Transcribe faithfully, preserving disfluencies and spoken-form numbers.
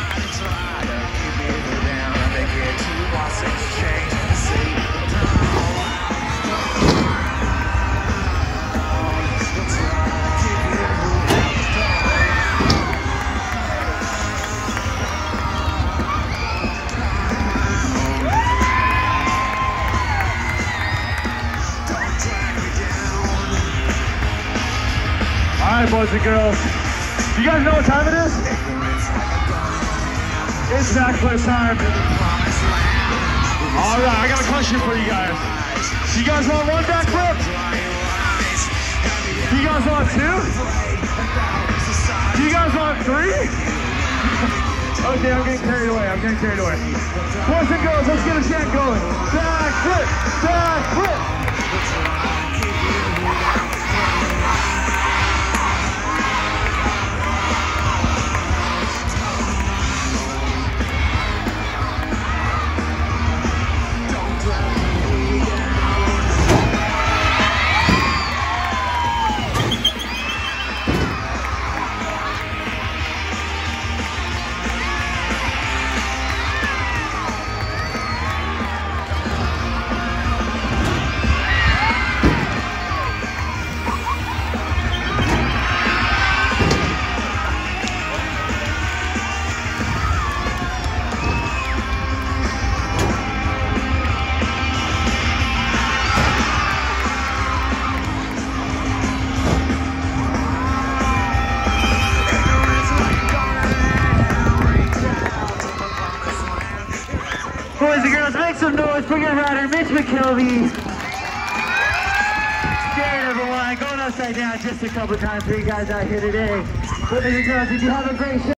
Alright, boys and girls, you guys know what time it is? It's backflip time. Alright, I got a question for you guys. Do you guys want one backflip? Do you guys want two? Do you guys want three? Okay, I'm getting carried away, I'm getting carried away. Boys and girls, let's get a chant going. Backflip, backflip. Boys and girls, make some noise for your rider, Mitch McKelvey. Great, everyone. Going upside down just a couple times for you guys out here today. Boys and girls, did you have a great show?